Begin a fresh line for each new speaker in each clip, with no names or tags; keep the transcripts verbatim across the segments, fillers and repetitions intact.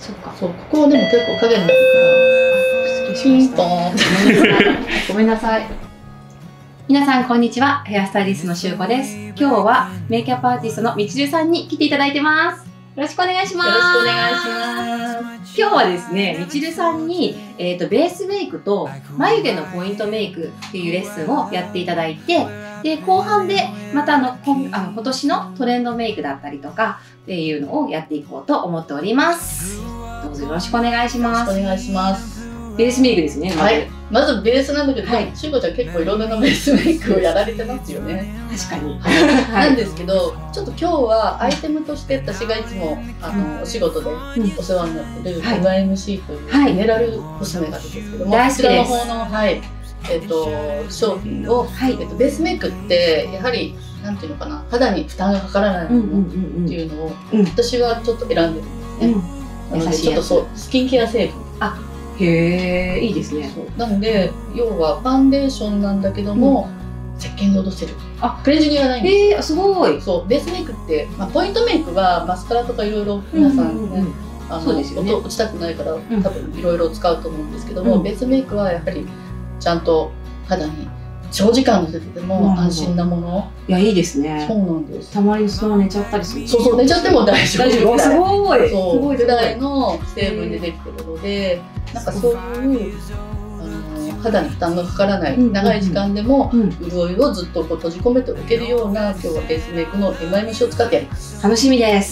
そっか。
そう、ここはでも結構影になるから。ピンポーン。ごめんなさい。
皆さんこんにちは。ヘアスタイリストのしゅうこです。今日はメイクアップアーティストのみちるさんに来ていただいてます。よろしくお願いします。
よろしくお願いします。
今日はですね、みちるさんに、えーと、ベースメイクと眉毛のポイントメイクっていうレッスンをやっていただいて、で、後半でまたあの、今あの今年のトレンドメイクだったりとかっていうのをやっていこうと思っております。どうぞよろしくお願いします。
よろしくお願いします。
ベースメイクですね。
はい。まずベースなんだけど、しゅうこちゃん結構いろんなベースメイクをやられてますよね。
確かに。
なんですけど、ちょっと今日はアイテムとして私がいつもあのお仕事でお世話になってる エムアイエムシー というミネラルコスメがあるんですけども、こちらの方のはいえっと商品をえっとベースメイクってやはりなんていうのかな、肌に負担がかからないものっていうのを私はちょっと選んでるんですね。なのでちょっとそうスキンケア成分。あ、
へえ、いいですね。
なので要はファンデーションなんだけども、うん、石鹸で落とせる。あ、クレンジングがないんです。
へえ、すごい。
そう、ベースメイクって、まあ、ポイントメイクはマスカラとかいろいろ皆さんね、あの音落ちたくないから多分いろいろ使うと思うんですけども、うん、ベースメイクはやはりちゃんと肌に長時間のせてても安心なもの。
いや、いいですね。
そうなんです。
たまにそのまま寝ちゃったりする。
そうそう、寝ちゃっても大丈夫。大丈夫。
すごい。
そう、ぐらいの成分でできてるので、なんかそういうあの肌に負担のかからない長い時間でも潤いをずっとこう閉じ込めておけるような今日はベースメイクの エムアイエムシー を使ってやります。
楽しみです。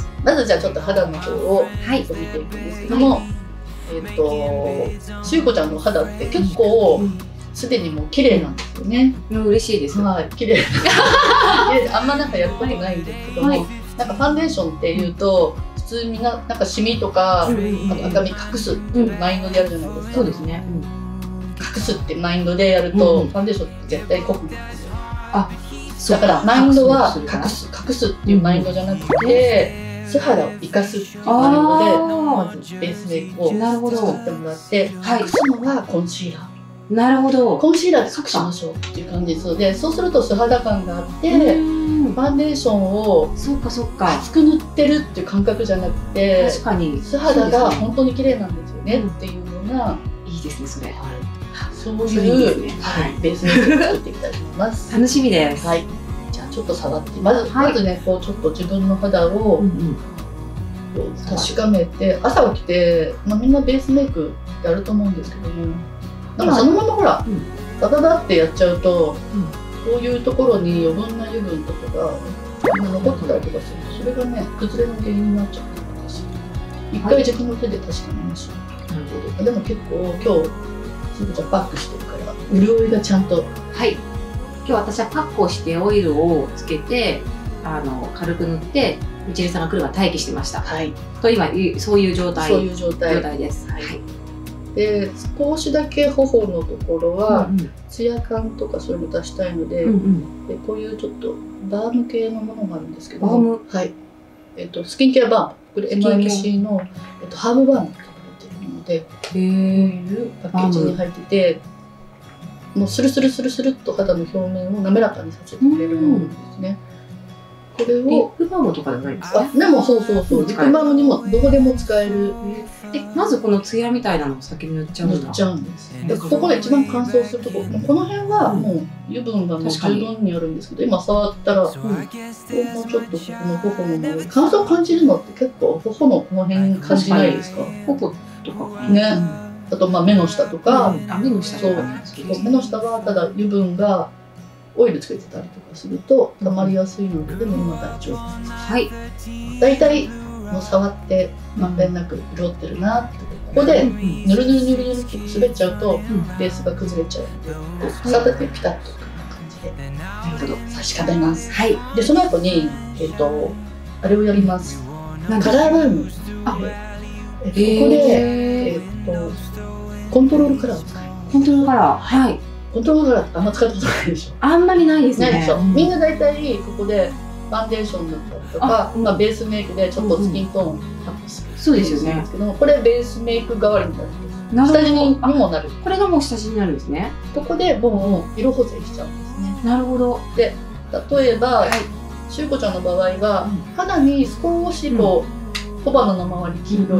まずじゃあちょっと肌の方を見ていくんですけども、えっとしゅうこちゃんの肌って結構すでにもう綺麗なんですよね。
嬉しいです。
はい、綺麗。あんまなんかやることないんですけども、なんかファンデーションっていうと普通みんななんかシミとかあと赤み隠すっていうマインドでやるじゃないですか。
そうですね。
隠すってマインドでやるとファンデーションって絶対濃くなるんですよ。あ、だからマインドは隠す隠すっていうマインドじゃなくて素肌を生かすっていうマインドでまずベースメイクを作ってもらって隠すのはコンシーラー。
なるほど。
コンシーラーで隠しましょうっていう感じですので、そうすると素肌感があってファンデーションを
そっかそっか
厚く塗ってるっていう感覚じゃなくて、
確かに
素肌が本当に綺麗なんですよねっていうような、
いいですねそれ。
そういうベースメイクを作っていきたいと思います。
楽しみです。
はい。じゃあちょっと触ってまずまずねこうちょっと自分の肌を確かめて、朝起きてまあみんなベースメイクやると思うんですけども。なんかそのままほら、ダダダってやっちゃうと、こういうところに余分な油分とかが残ってたりとかすると、それがね、崩れの原因になっちゃったりとかする。一回自分の手で確かめましょう。なるほど。でも結構今日、しゅうこちゃんパックしてるから、潤いがちゃんと。
はい。今日私はパックをしてオイルをつけて、あの軽く塗って、みちるさんが来るまで待機してました。はい。と今そういう状態。
そういう状態。
状態です。はい。
で少しだけ頬のところはツヤ感とかそういうの出したいので、うんうん、でこういうちょっとバーム系のものがあるんですけど、バーム、はい、えっとスキンケアバーム、これ エムアイエムシー のえっとハーブバームって言われてるので、こういうパッケージに入ってて、もうスルスルスルスルっと肌の表面を滑らかにさせてくれるものなんですね。これをリップバームとかじゃないですか？でもそうそうそう、リップバームにもどこでも使える。
でまずこのツヤみたいなのを先に塗っちゃうんですか？
塗っちゃうんです。でここが一番乾燥するところ、この辺はもう油分がもう十分にあるんですけど、今触ったら、うん、もうちょっとここの頬の周り、乾燥感じるのって結構頬のこの辺感じないですか？
頬とか
ね。あとまあ目の下とか、
あ目の下とか、
目の下はただ油分がオイルつけてたりとかすると溜まりやすいので、でも今大丈夫です。はい。だいたいもう触ってまんべんなく潤ってるなって、ここでぬるぬるぬるぬるって滑っちゃうとベースが崩れちゃうので、触ってピタッとこんな感じで、なるほど、差し替えます。はい。でその後にえっとあれをやります。カラールーム。あ、ここでえっとコントロールカラーを使います。
コントロールカラー。はい。
コントロールカラーってあんま使ったことないでしょ？
あんまりないですね。
ないでしょ。みんな大体ここでファンデーションだったりとか、まあベースメイクでちょっとスキントーンをアップする。
そうですよね。
これベースメイク代わりになるんです。下地にもなる。
これがもう下地になるんですね。
ここでもう色補正しちゃうんですね。
なるほど。
で例えばしゅうこちゃんの場合は肌に少しこう小鼻の周り黄色い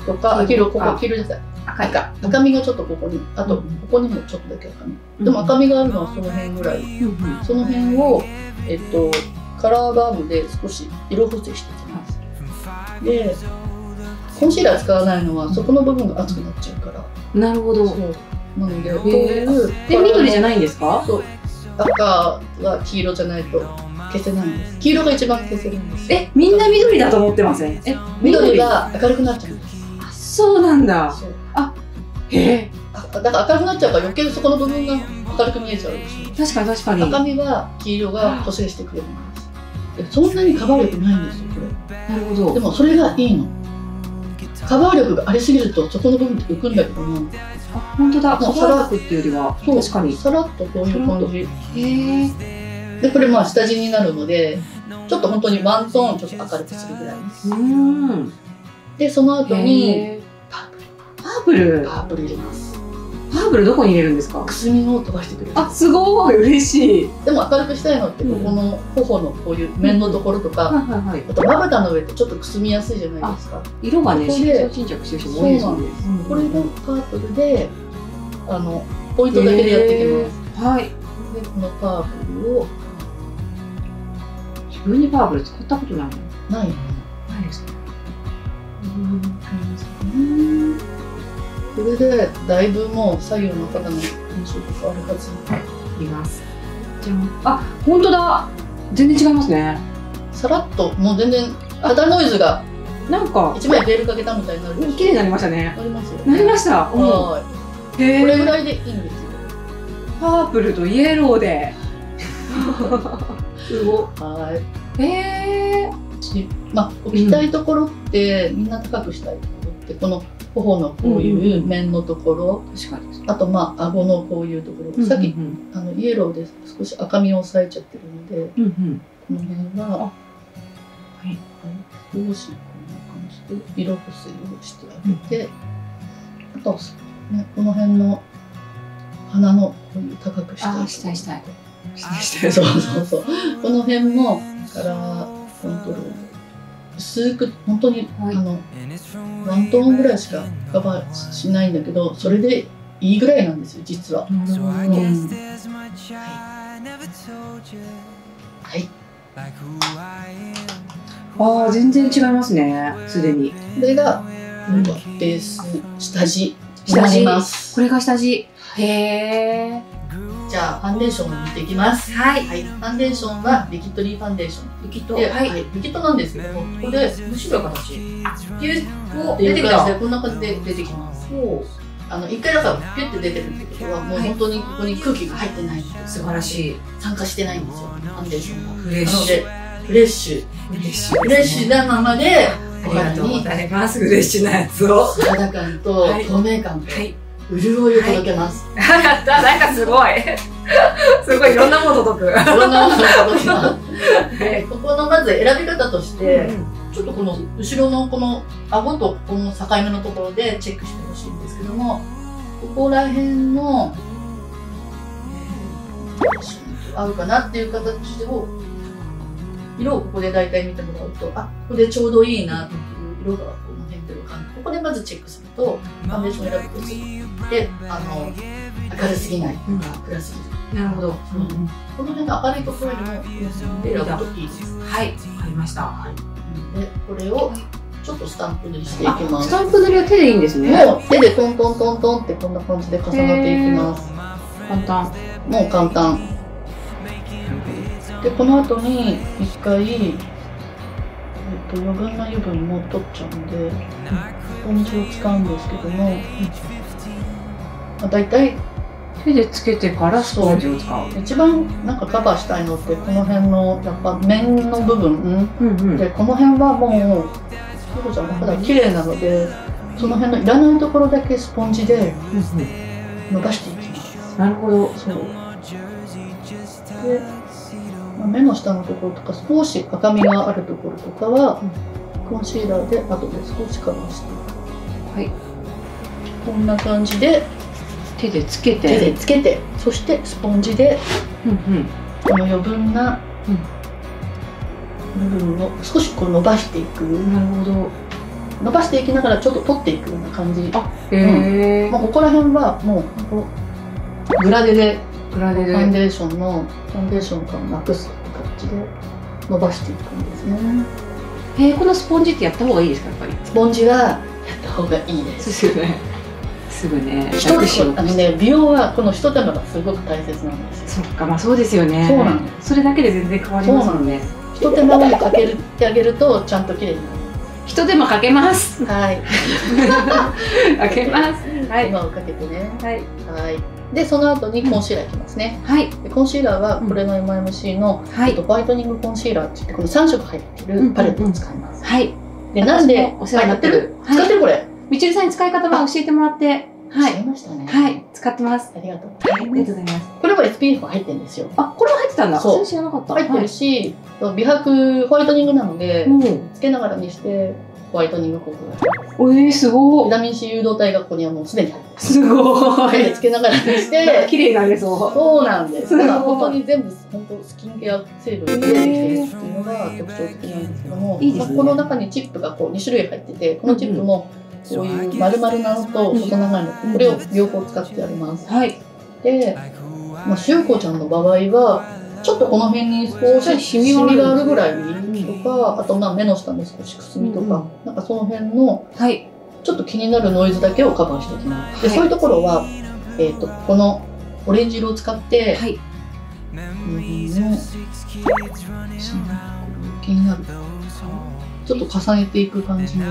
とか、黄色、ここ、黄色じゃない。
赤い。
赤。赤みがちょっとここに、あと、ここにもちょっとだけ赤み。でも赤みがあるのはその辺ぐらい。その辺を、えっと、カラーバームで少し色補正していきます。で、コンシーラー使わないのは、そこの部分が厚くなっちゃうから。
なるほど。
そう。なので、こういう。
で、緑じゃないんですか？
そう。赤は黄色じゃないと消せないんです。黄色が一番消せるんです。
え、みんな緑だと思ってません？え、
緑が明るくなっちゃうんです。
あ、そうなんだ。そう。あ、へえ。
だから明るくなっちゃうから余計そこの部分が明るく見えちゃうでしょ。
確かに確かに。
赤みは黄色が補正してくれるんです。そんなにカバー力ないんですよ、これ。
なるほど。
でもそれがいいの。カバー力がありすぎるとそこの部分って浮くんだけども。
あ、本当だ。カバー力っていうよりは確かに
さらっとこういう感じ。
へえ。
でこれまあ下地になるので、ちょっと本当にワントーンちょっと明るくするぐらいです。うん。でその後にパ
ープル。
パープル入れます。
パープルどこに入れるんですか？
くすみを飛ばしてくれる。
あ、すごい嬉しい。
でも明るくしたいのってここの頬のこういう面のところとか、あとまぶたの上ってちょっとくすみやすいじゃないですか。
色がね、色素沈着してる人も多いですもんね。
これがパープルで、あのポイントだけでやっていきます。はい。でこのパープルを
自分にパープル使ったことないの？
ないよね。
ないですね。
これでだいぶもう左右の肌の印象が変わるはず。
はい、います。じゃあ、本当だ。全然違いますね。
さらっともう全然肌ノイズが
なんか
一枚ベールかけたみたいになる。
綺麗になりましたね。
なりますよ。
なりました。
はい。これぐらいでいいんですよ。
パープルとイエローで。すごい。
はい。
へえ。
まあ置きたいところってみんな高くしたいところってこの頬のこういう面のところ、あとまあ顎のこういうところ、さっきあのイエローで少し赤みを抑えちゃってるので、この辺は、はい、少しこんな感じで色補正をしてあげて、あとねこの辺の鼻のこういう高くしたい。
したいしたい。
そうそうそう。この辺もカラーコントロール。薄く本当に、はい、あのワントーンぐらいしかカバーしないんだけど、それでいいぐらいなんですよ実は。うん、はい。
ああ全然違いますねすでに。
これが、うん、ベース下地になります。
これが下地。へえ。
じゃあファンデーションを塗っていきます。はい。はい、ファンデーションはリキッドリーファンデーション。リキッド。はい。リキッドなんですけども、ここでむしろ形。ピュッと出てきた。こんな感じで出てきます。あの一回だからピュッて出てるってことはもう本当にここに空気が入ってないので
素晴らしい。
参加してないんですよ。ファンデーションが。
フレッシュ。
フレッシュ。フレッシュ。フレッシュなままで
お肌に。ありがとうございます。フレッシュなやつを。
肌感と透明感と。はい。潤いを届けます。
やった、なんかすごい。すごいいろんなもの届く。い
ろんなもの届きます。ここのまず選び方として、ちょっとこの後ろのこの顎とこの境目のところでチェックしてほしいんですけども、ここら辺の、えー、合うかなっていう形を、色をここで大体見てもらうと、あ、ここでちょうどいいなっていう色がこの辺でわかる。ここでまずチェックすると、ファンデーション選ぶとする。で、あの、明るすぎないとか、暗すぎる。
なるほど。
この辺の明るいところよりも、選ぶといいです。
はい、わかりました。
で、これをちょっとスタンプ塗りしていきます。
スタンプ塗りは手でいいんですね。
もう手でトントントントンってこんな感じで重なっていきます。
簡単。
もう簡単。で、この後に一回、えっと余分な油分も取っちゃうんで、スポンジを使うんですけども、まあ、大体
手でつけてからスポンジを使う。
一番なんかカバーしたいのってこの辺のやっぱ面の部分、うんうん、でこの辺はもうそうこちゃんの肌綺麗なので、その辺のいらないところだけスポンジで伸ばしていきます。
なるほど。
そうで、まあ、目の下のところとか少し赤みがあるところとかは、うん、コンシーラーで後で少しカバーしていく。はい、こんな感じで
手でつけて
手でつけて、そしてスポンジで、うんうん、この余分な部分を少しこう伸ばしていく。
なるほど。
伸ばしていきながらちょっと取っていくような感じ。
あ、へえ。
もうここら辺はもう本当グラデで
グラデで
ファンデーションのファンデーション感をなくす形で伸ばしていくんですね。
へえ、このスポンジってやった方がいいですか、やっぱり。
スポンジはやった方がいいです。
そうですよね。すぐね。
一つあのね、美容はこの一手間がすごく大切なんですよ。
そっか、まあそうですよね。
そうなんです。
それだけで全然変わりますもんね。
一手間をかけてあげるとちゃんと綺麗になります。
一手間かけます。
はい。
かけます。はい。
手間をかけてね。
はい。
はい。でその後にコンシーラーいきますね。
はい。
でコンシーラーはこれの エムアイエムシー の、
はい、
ホワイトニングコンシーラーって言ってこのさんしょく入ってるパレットを使います。
はい。
でなんで
お世話になってる？
使ってるこれ。
みちるさんに使い方も教えてもらって。
はい。使いましたね。
はい。使ってます。
ありがとう。
ありがとうございます。
これも エスピーエフ 入ってるんですよ。
あ、これも入ってたんだ。
そう。
知らなかった。
入ってるし、美白ホワイトニングなのでつけながらにしてホワイトニング効果があります。
おえ、すごい。
ビタミン C 誘導体がここにはもうすでに入ってます。
すごい。
つけながらにして
綺麗になれそう。
そうなんです。だから本当に全部本当スキンケア成分が出てきてるっていうのが特徴的なんですけども、
いいですね。
この中にチップがこうに種類入ってて、このチップもこういう丸々なのと細長いのとこれを両方使ってあります。
はい。
で、まあしゅうこちゃんの場合はちょっとこの辺に少しシミがあるぐらいとか、あとまあ目の下の少しくすみとか、なんかその辺のちょっと気になるノイズだけをカバーしていきます。で、そういうところはえっとこのオレンジ色を使って、はい、右の気になるちょっと重ねていく感じに、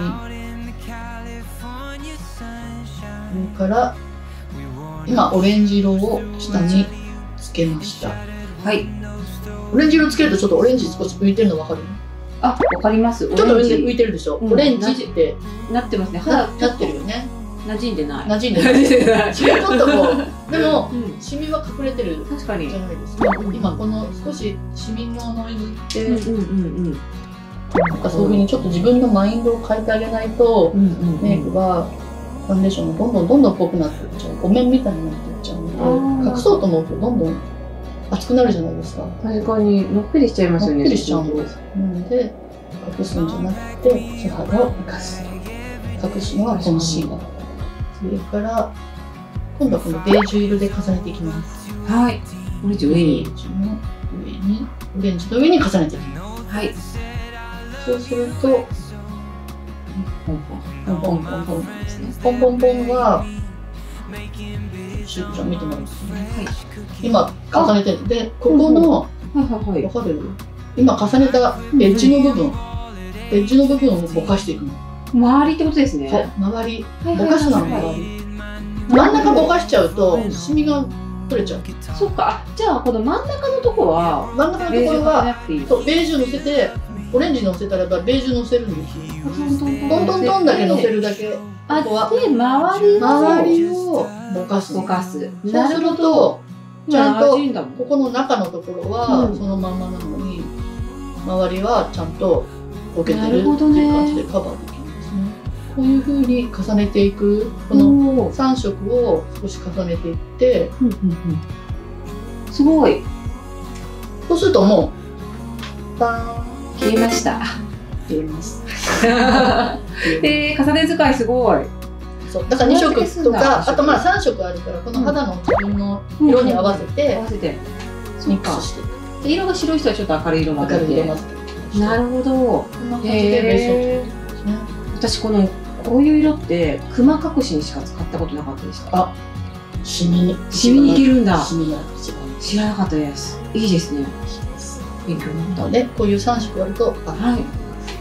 上から今オレンジ色を下につけました。はい。オレンジ色つけるとちょっとオレンジ少し浮いてるの分かる？
あ、わかります。
ちょっと浮いてるでしょ。オレンジって
なってますね。
肌なってるよね。
馴染んでない。
馴染んでない。ちょっとこうでもシミは隠れてる
確かに
じゃないですか。今この少しシミのノイズってなんかそういうふうにちょっと自分のマインドを変えてあげないとメイクはファンデーションがどんどんどんどん濃くなっていっちゃう。お面みたいになっていっちゃうので、隠そうと思うとどんどん熱くなるじゃないですか。
確かにのっぺりしちゃいますよね。
のっぺりしちゃうんです。なので隠すんじゃなくて素肌を生かす。隠すのはコンシーラー。それから今度はこのベージュ色で重ねていきます。はい。オレンジ上に。オレンジの上にオレンジの上に重ねていきます。はい。そうするとポンポンポンポンポンですね。ポンポンポンはシューちゃん見てもらうんですね。はい。今重ねてるでここのわかる？今重ねたエッジの部分、エッジの部分をぼかしていくの。
周りってことですね。
そう、周り。ぼかすなの周り。真ん中ぼかしちゃうとシミが取れちゃう。
そっか。じゃあこの真ん中のところは
真ん中のところはそうベージュ乗せてオレンジ乗せたらばベージュ乗せるんですよ。トントントンだけ乗せるだけ。
あとはで周り
周りをぼかす。
ぼかす。
そうするとちゃんとここの中のところはそのまんまなのに周りはちゃんとぼけてるっていう感じでカバーできる。こういう風に重ねていくこのさん色を少し重ねていって
すごい。
そうするともうバ
ーン消えました。
消えます。
えー、重ね使いすごい。
そうだからに色とかあとまあさん色あるからこの肌の自分の色に合わせて
合わせて
ミックスしていく。
色が白い人はちょっと明るい色混ぜて。なるほど。
こんな感じでベースを作ってますね。
私このこういう色ってクマ隠しにしか使ったことなかったでした。
あ、シミに
シミにいけるんだ。
シミが一番
知らなかったです。いいですね。勉強になった。
で、こういうさん色あると、
はい。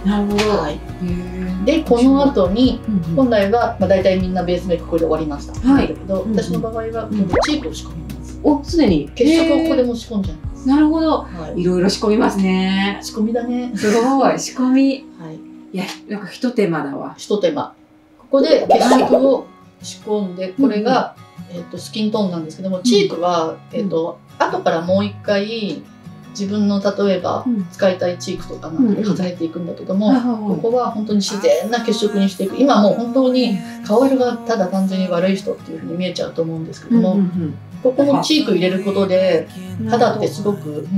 なるほど。はい。
で、この後に本来はまあ大体みんなベースメイクこれで終わりました。はい。だけど、私の場合は今度チークを仕込みます。
お、すでに
血色をここでも仕込んじゃいます。
なるほど。いろいろ仕込みますね。
仕込みだね。
すごい仕込み。
はい。
いや、なんか一手間だわ。
一手間。ここで血色を仕込んで、これが、えっとスキントーンなんですけども、チークは、えっと後からもう一回自分の例えば使いたいチークとかなんかで重ねていくんだけども、ここは本当に自然な血色にしていく。今もう本当に顔色がただ単純に悪い人っていうふうに見えちゃうと思うんですけども、ここのチーク入れることで肌ってすごくもう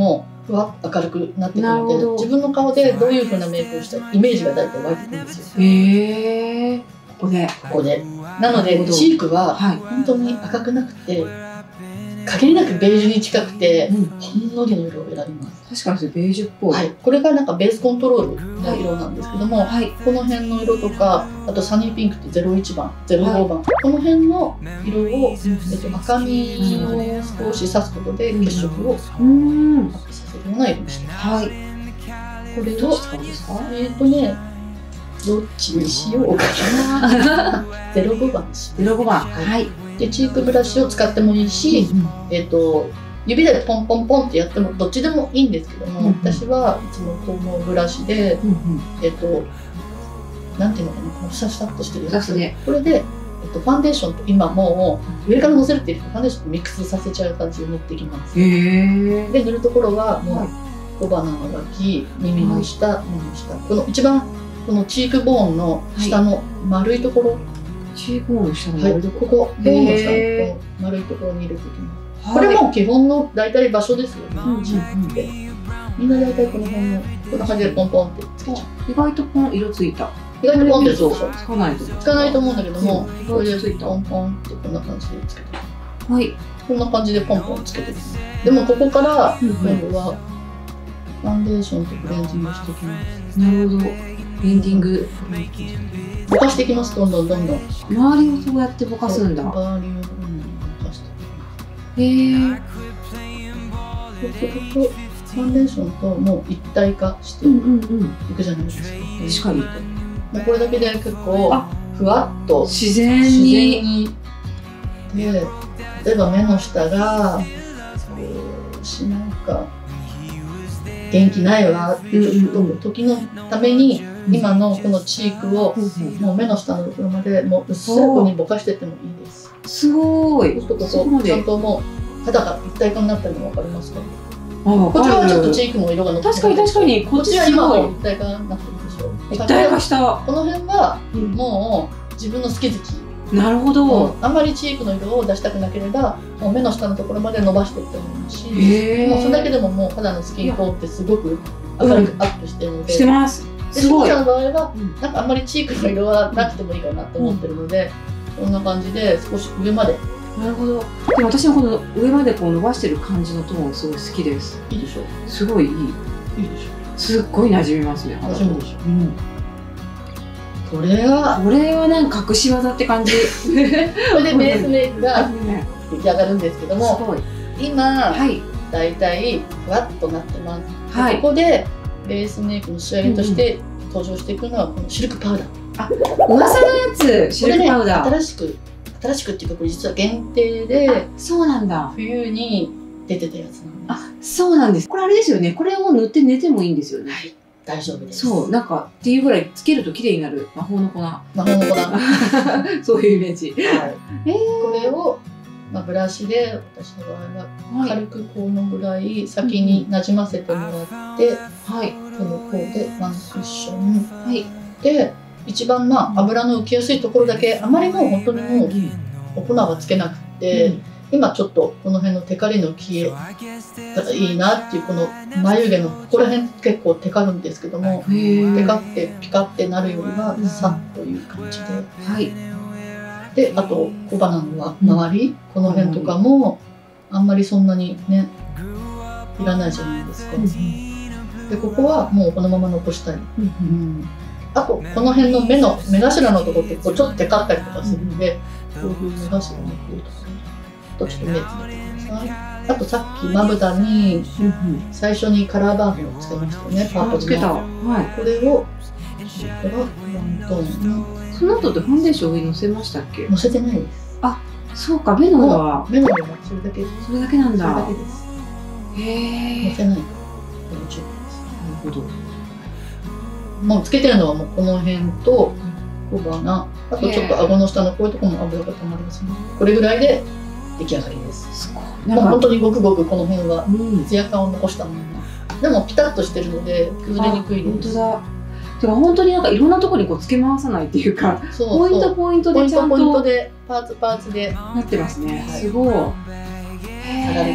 ふわっと明るくなってくるので、
なるほど
自分の顔でどういう風なメイクをしたイメージが大体湧いてくるんですよ。
へえ。ここで。
ここで。なのでチークは本当に赤くなくて、限りなくベージュに近くて、うん、ほんのりの色を選びます。
確かにベージュっぽい。
はい、これがなんかベースコントロールの色なんですけども、はい、この辺の色とか、あとサニーピンクってゼロいちばん、ゼロごばん、はい、この辺の色を、えっと、赤みを少し刺すことで血色をアップさせるような色にしてます。はい、これを使うんですか？えっとね、どっちにしようかな。ゼロごばんにします。ゼロごばん。はい。でチークブラシを使ってもいいし、うんうん、えっと指でポンポンポンってやってもどっちでもいいんですけども、うんうん、私はいつもこのブラシで、うんうん、えっとなんていうのかな、このシャシャッとしてるやつ、ね、これで、えっと、ファンデーションと今もう上からのせるっていうとファンデーションとミックスさせちゃう感じで塗ってきます。で塗るところはもう小鼻の脇、耳の下、目の下、この一番このチークボーンの下の丸いところ、はい、チークボーンの下の丸いところ、ここボーンの下のこの丸いところに入れていきます。これも基本の大体場所ですよね、チークって。みんな大体この辺のこんな感じでポンポンってつけちゃう。意外とポン色ついた。意外とポンってつくでしょ。つかないとつかないと思うんだけども、これでポンポンってこんな感じでつけて。はい。こんな感じでポンポンつけて。でもここから今度はファンデーションとブレンディングしていきます。なるほど。ブレンディング。ぼかしていきます。どんどんどんどん。周りをそうやってぼかすんだ。周りをどんどんぼかして。へえ。そうするとファンデーションともう一体化していくじゃないですか。確かに。もうこれだけで結構ふわっと自然に。で、例えば目の下が少しなんか元気ないわっていう時のために今のこのチークをもう目の下のところまでもううっすらこにぼかしてってもいいです。すごい。そうするとここちゃんともう肌が一体化になってるの分かりますか？こちらはちょっとチークの色が残ってる。確かに確かに。こっちは今も一体化になってるでしょ。一体化した。この辺はもう自分の好き好き。なるほど。あんまりチークの色を出したくなければもう目の下のところまで伸ばしていってもいいし、もうそれだけでももう肌のスキントーンってすごく明るくアップしてるので。してます。すごい。しこちゃんの場合はなんかあんまりチークの色はなくてもいいかなと思ってるので、こんな感じで少し上まで。なるほど。でも私はこの上までこう伸ばしてる感じのトーンすごい好きです。いいでしょ。すごいいい。いいでしょ。すっごい馴染みますね。馴染むでしょ。うん。これはこれはなんか隠し技って感じ。これでベースメイクが出来上がるんですけども、今だいたいふわっとなってます。はい。ここでベースメイクの仕上げとして登場していくのはこのシルクパウダー。あ、噂のやつ。シルクパウダー。新しく。新しくっていうかこれ実は限定でそうなんだ冬に出てたやつなんです。あ、そうなんです。これあれですよね。これを塗って寝てもいいんですよね。はい、大丈夫です。そうなんかっていうぐらいつけると綺麗になる魔法の粉。魔法の粉。そういうイメージ。はい。えー、これをまあブラシで私の場合は軽くこのぐらい先になじませてもらって、はい。この方でワンクッション。はい。で。一番まあ油の浮きやすいところだけあまりもう本当にもうお粉はつけなくて、うん、今ちょっとこの辺のテカリの消えたらいいなっていうこの眉毛のここら辺結構テカるんですけどもテカってピカってなるよりはさっという感じで、はい、であと小鼻の周り、うん、この辺とかもあんまりそんなにねいらないじゃないですか。うん、でここはもうこのまま残したい。うんうんあとこの辺の目の目頭のところってこうちょっとテカったりとかするんで、うん、こういう目頭のこういうところとちょっと目つぶってください。あとさっきまぶたに最初にカラーバームをつけましたよね。パープルのつけた、はい、これをこれからワントーン。その後でファンデーション上にのせましたっけ？のせてないです。あ、そうか。目の上は目の上はそれだけそれだけなんだ。それだけです。へえ。のせないと大丈夫です。なるほど。もうつけてるのはもうこの辺と小鼻、あとちょっと顎の下のこういうところも油がたまりますね。これぐらいで出来上がりです。すごい。もう本当にごくごくこの辺はツヤ感を残したまま。でもピタッとしてるので崩れにくいです。本当だ。てか本当になんかいろんなところにこうつけ回さないっていうか、ポイントポイントでちゃんとポイントポイントでパーツパーツでなってますね。すごい。へえ。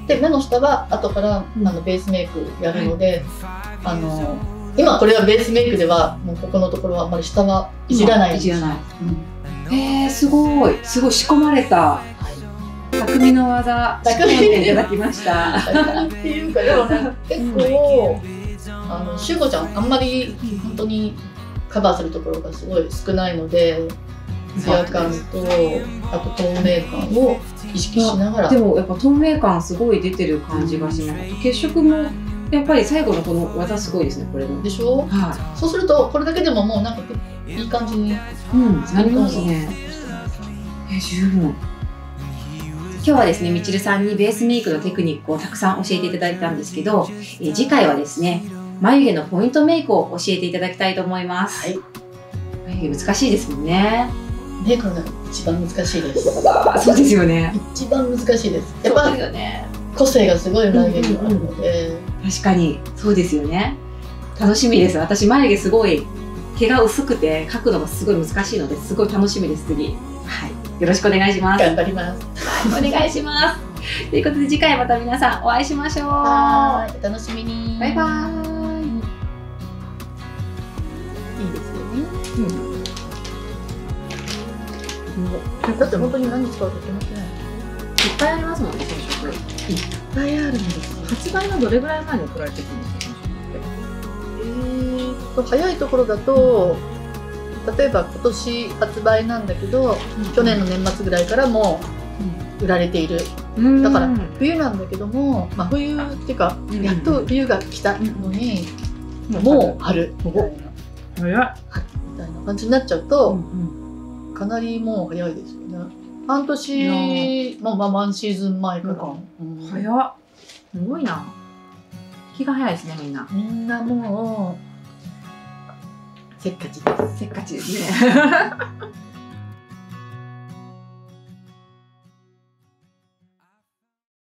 で目の下は後からあのベースメイクやるので、あの今これはベースメイクではもうここのところはあんまり下はいじらない。
いじらない。へえ、すごいすごい仕込まれた匠の技仕込んでいただきました。
匠っていうかでもね結構あのしゅうこちゃんあんまり本当にカバーするところがすごい少ないので。ツヤ感とあと透明感を意識しながら。
でもやっぱ透明感すごい出てる感じがします。血色もやっぱり最後のこの技すごいですね、これの。
でしょ。はい。そうするとこれだけでももうなんかいい感じに
なりますね。え、十分。今日はですね、みちるさんにベースメイクのテクニックをたくさん教えていただいたんですけど、え次回はですね、眉毛のポイントメイクを教えていただきたいと思います。はい。眉毛難しいですもんね。
メイクが一番難しいです。
そうですよね。
一番難しいです。やっぱ個性がすごい眉毛にあるので。
確かにそうですよね。楽しみです。私眉毛すごい毛が薄くて描くのがすごい難しいので、すごい楽しみです。次。はい。よろしくお願いします。
頑張ります。
はい、お願いします。ということで次回また皆さんお会いしましょう。
はい、お楽しみに。
バイバーイ。
いいですよね。うんだって本当に何使うといけません。いっ
ぱいありますもんね、装飾。いっ
ぱいあるんです。
発売のどれぐらい前に送られてくるんですか？
えーと早いところだと、うん、例えば今年発売なんだけど、うん、去年の年末ぐらいからもう売られている。うん、だから冬なんだけども、まあ、冬っていうか、うん、やっと冬が来たのに、うん、もう春みたいな、
早いみたい
な感じになっちゃうと。うんうんかなりもう早いですよね。半年もまあワンシーズン前から。
うん、早っ。すごいな。気が早いですね、みんな。
みんなもうせっかちです。
せっかちですね。